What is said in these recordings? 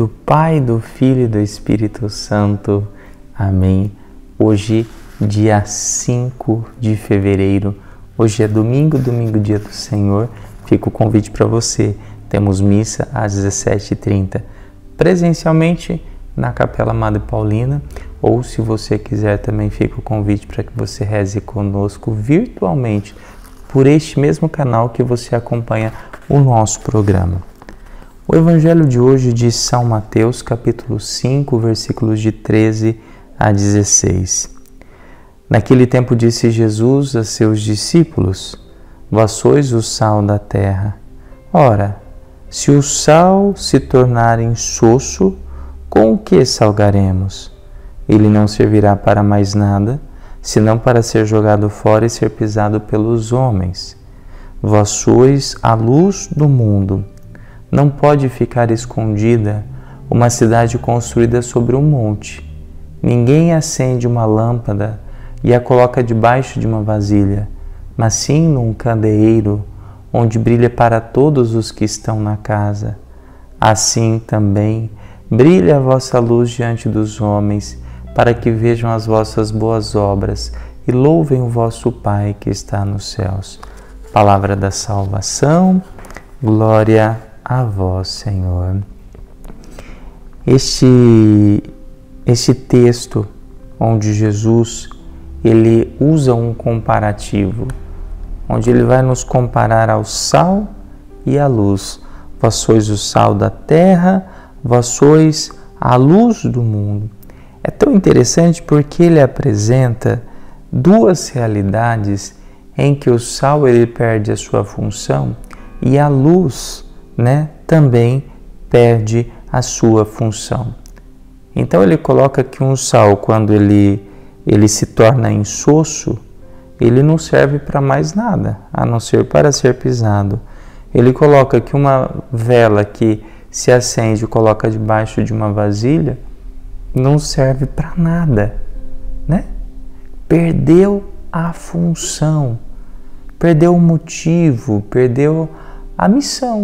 do Pai, do Filho e do Espírito Santo. Amém. Hoje, dia 5 de fevereiro, hoje é domingo, dia do Senhor. Fica o convite para você. Temos missa às 17h30, presencialmente na Capela Madre Paulina, ou se você quiser também fica o convite para que você reze conosco virtualmente por este mesmo canal que você acompanha o nosso programa. O Evangelho de hoje de São Mateus, capítulo 5, versículos de 13 a 16. Naquele tempo disse Jesus a seus discípulos: Vós sois o sal da terra. Ora, se o sal se tornar insosso, com o que salgaremos? Ele não servirá para mais nada, senão para ser jogado fora e ser pisado pelos homens. Vós sois a luz do mundo. Não pode ficar escondida uma cidade construída sobre um monte. Ninguém acende uma lâmpada e a coloca debaixo de uma vasilha, mas sim num candeeiro, onde brilha para todos os que estão na casa. Assim também brilha a vossa luz diante dos homens, para que vejam as vossas boas obras e louvem o vosso Pai que está nos céus. Palavra da salvação, glória a vós, Senhor. Este texto onde Jesus ele usa um comparativo, onde ele vai nos comparar ao sal e à luz. Vós sois o sal da terra, vós sois a luz do mundo. É tão interessante porque ele apresenta duas realidades em que o sal ele perde a sua função e a luz, também perde a sua função. Então ele coloca que um sal, quando ele se torna insosso, ele não serve para mais nada, a não ser para ser pisado. Ele coloca que uma vela que se acende e coloca debaixo de uma vasilha, não serve para nada, Perdeu a função, perdeu o motivo, perdeu a missão,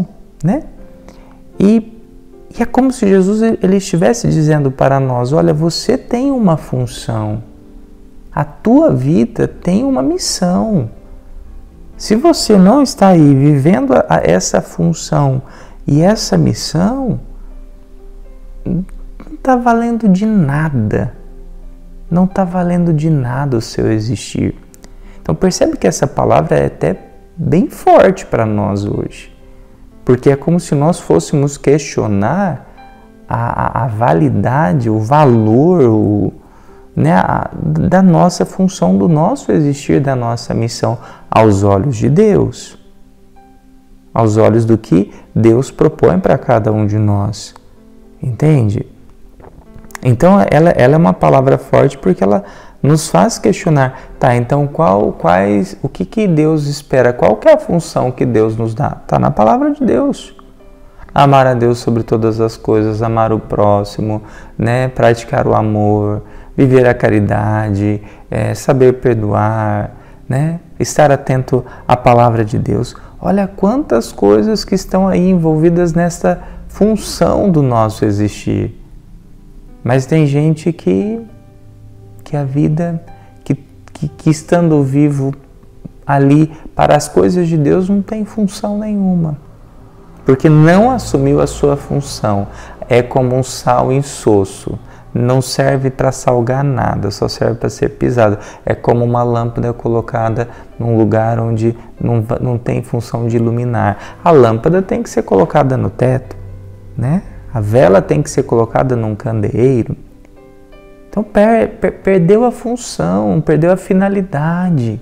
E é como se Jesus ele estivesse dizendo para nós: olha, você tem uma função, a tua vida tem uma missão. Se você não está aí vivendo essa função e essa missão, não está valendo de nada. Não está valendo de nada o seu existir. Então percebe que essa palavra é até bem forte para nós hoje. Porque é como se nós fôssemos questionar a validade, o valor, da nossa função, do nosso existir, da nossa missão aos olhos de Deus. Aos olhos do que Deus propõe para cada um de nós. Entende? Então ela é uma palavra forte porque ela nos faz questionar, então o que Deus espera? Qual que é a função que Deus nos dá? Está na palavra de Deus. Amar a Deus sobre todas as coisas, amar o próximo, praticar o amor, viver a caridade, saber perdoar, estar atento à palavra de Deus. Olha quantas coisas que estão aí envolvidas nessa função do nosso existir. Mas tem gente que a vida, que estando vivo ali para as coisas de Deus não tem função nenhuma. Porque não assumiu a sua função. É como um sal insosso. Não serve para salgar nada, só serve para ser pisado. É como uma lâmpada colocada num lugar onde não tem função de iluminar. A lâmpada tem que ser colocada no teto, A vela tem que ser colocada num candeeiro. Então perdeu a função, perdeu a finalidade,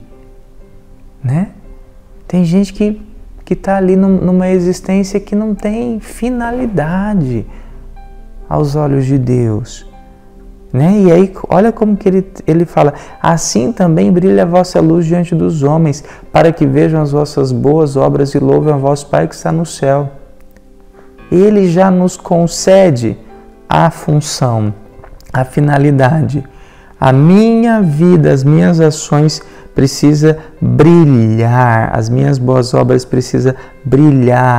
Tem gente que está ali numa existência que não tem finalidade aos olhos de Deus, E aí olha como que ele fala: assim também brilha a vossa luz diante dos homens, para que vejam as vossas boas obras e louvem a vosso Pai que está no céu. Ele já nos concede a função, a finalidade. A minha vida, as minhas ações precisa brilhar, as minhas boas obras precisam brilhar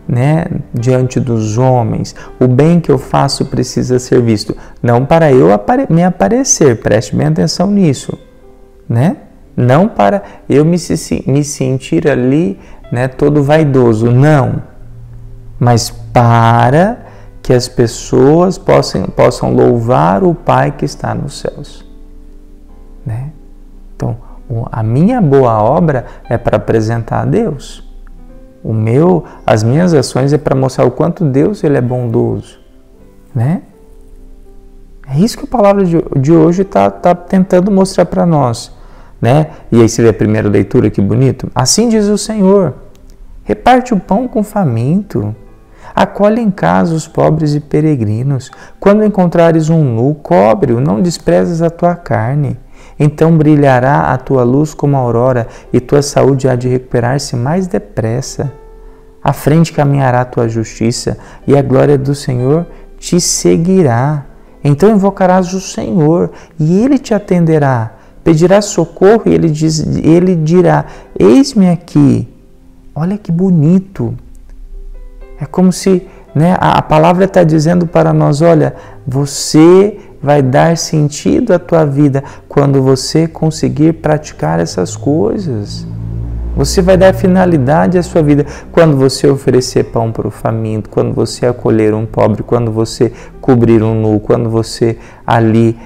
né, diante dos homens. O bem que eu faço precisa ser visto, não para eu me aparecer, preste bem atenção nisso, né? Não para eu me sentir ali, né, todo vaidoso, não. Mas para que as pessoas possam louvar o Pai que está nos céus, né? Então, a minha boa obra é para apresentar a Deus. As minhas ações é para mostrar o quanto Deus ele é bondoso, né? É isso que a palavra de hoje está tentando mostrar para nós, né? E aí você vê a primeira leitura, que bonito. Assim diz o Senhor: reparte o pão com o faminto, acolhe em casa os pobres e peregrinos. Quando encontrares um nu, cobre-o, não desprezes a tua carne. Então brilhará a tua luz como a aurora, e tua saúde há de recuperar-se mais depressa. À frente caminhará a tua justiça, e a glória do Senhor te seguirá. Então invocarás o Senhor, e Ele te atenderá. Pedirás socorro, e Ele dirá: eis-me aqui. Olha que bonito. É como se, né, a palavra está dizendo para nós: olha, você vai dar sentido à tua vida quando você conseguir praticar essas coisas. Você vai dar finalidade à sua vida quando você oferecer pão para o faminto, quando você acolher um pobre, quando você cobrir um nu, quando você ali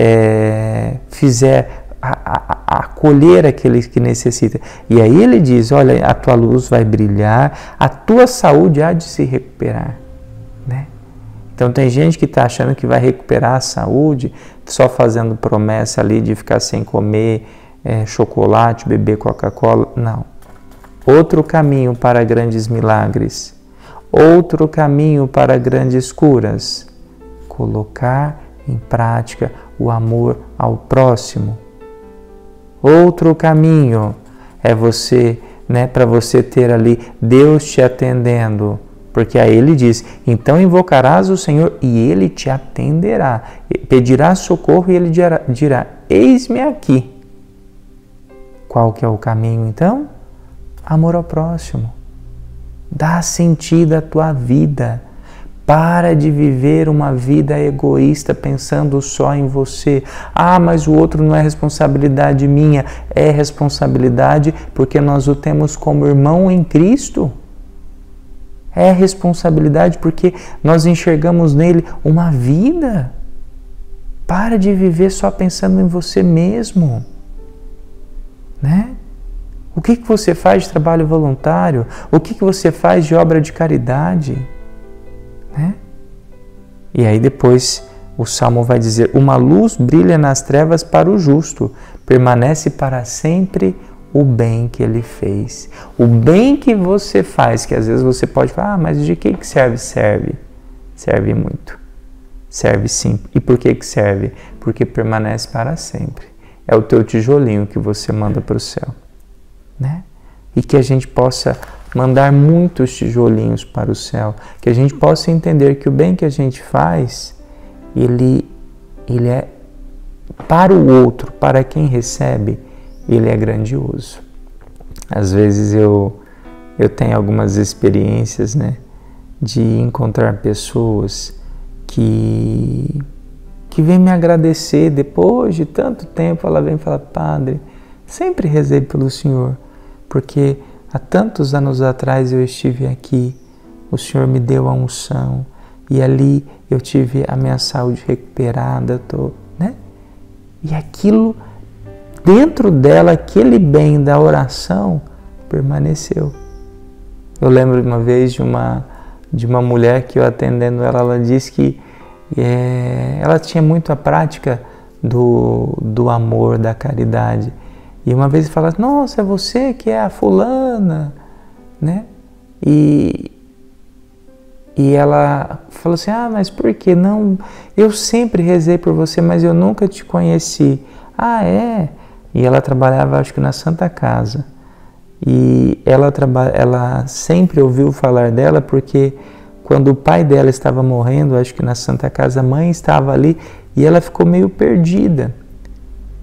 fizer acolher aqueles que necessitam. E aí ele diz: olha, a tua luz vai brilhar, a tua saúde há de se recuperar, né? Então tem gente que está achando que vai recuperar a saúde só fazendo promessa ali de ficar sem comer chocolate, beber Coca-Cola. Não. Outro caminho para grandes milagres, outro caminho para grandes curas: colocar em prática o amor ao próximo. Outro caminho é você, né, para você ter ali Deus te atendendo, porque aí ele diz: então invocarás o Senhor e Ele te atenderá, pedirás socorro e Ele dirá: eis-me aqui. Qual que é o caminho então? Amor ao próximo. Dá sentido à tua vida. Para de viver uma vida egoísta pensando só em você. Ah, mas o outro não é responsabilidade minha. É responsabilidade porque nós o temos como irmão em Cristo. É responsabilidade porque nós enxergamos nele uma vida. Para de viver só pensando em você mesmo, né? O que você faz de trabalho voluntário? O que você faz de obra de caridade? Né? E aí depois o Salmo vai dizer: uma luz brilha nas trevas para o justo, permanece para sempre o bem que ele fez. O bem que você faz, que às vezes você pode falar: ah, mas de que serve? Serve muito. Serve sim. E por que serve? Porque permanece para sempre. É o teu tijolinho que você manda para o céu, né? E que a gente possa mandar muitos tijolinhos para o céu, que a gente possa entender que o bem que a gente faz, ele é para o outro, para quem recebe, ele é grandioso. Às vezes eu tenho algumas experiências, né, de encontrar pessoas que vêm me agradecer depois de tanto tempo. Ela vem e fala: padre, sempre rezei pelo senhor, porque há tantos anos atrás eu estive aqui, o Senhor me deu a unção e ali eu tive a minha saúde recuperada, né? E aquilo, dentro dela, aquele bem da oração permaneceu. Eu lembro de uma vez de uma mulher que eu atendendo ela disse que ela tinha muito a prática do amor, da caridade. E uma vez fala: nossa, é você que é a fulana, né? E ela falou assim: ah, mas por que não? Eu sempre rezei por você, mas eu nunca te conheci. Ah, é? E ela trabalhava, acho que na Santa Casa. E ela sempre ouviu falar dela porque quando o pai dela estava morrendo, acho que na Santa Casa, a mãe estava ali e ela ficou meio perdida.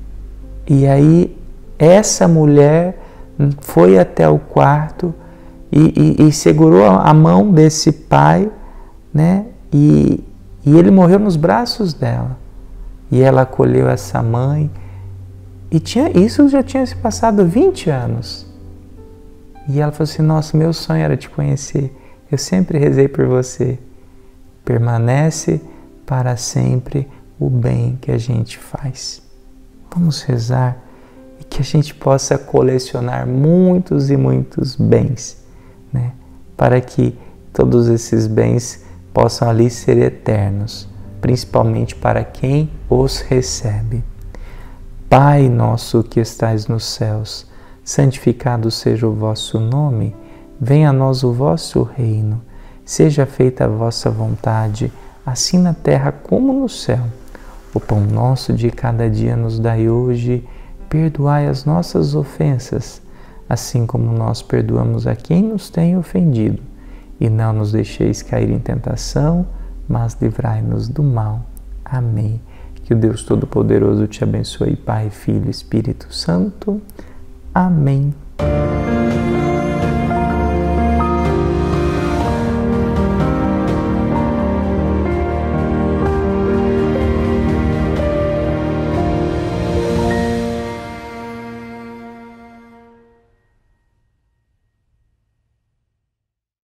E aí essa mulher foi até o quarto e segurou a mão desse pai, né? E ele morreu nos braços dela. E ela acolheu essa mãe. E isso já tinha se passado 20 anos. E ela falou assim, nossa, meu sonho era te conhecer. Eu sempre rezei por você. Permanece para sempre o bem que a gente faz. Vamos rezar e que a gente possa colecionar muitos e muitos bens, né? Para que todos esses bens possam ali ser eternos, principalmente para quem os recebe. Pai nosso que estais nos céus, santificado seja o vosso nome, venha a nós o vosso reino, seja feita a vossa vontade, assim na terra como no céu. O pão nosso de cada dia nos dai hoje, perdoai as nossas ofensas, assim como nós perdoamos a quem nos tem ofendido. E não nos deixeis cair em tentação, mas livrai-nos do mal. Amém. Que o Deus Todo-Poderoso te abençoe, Pai, Filho e Espírito Santo. Amém.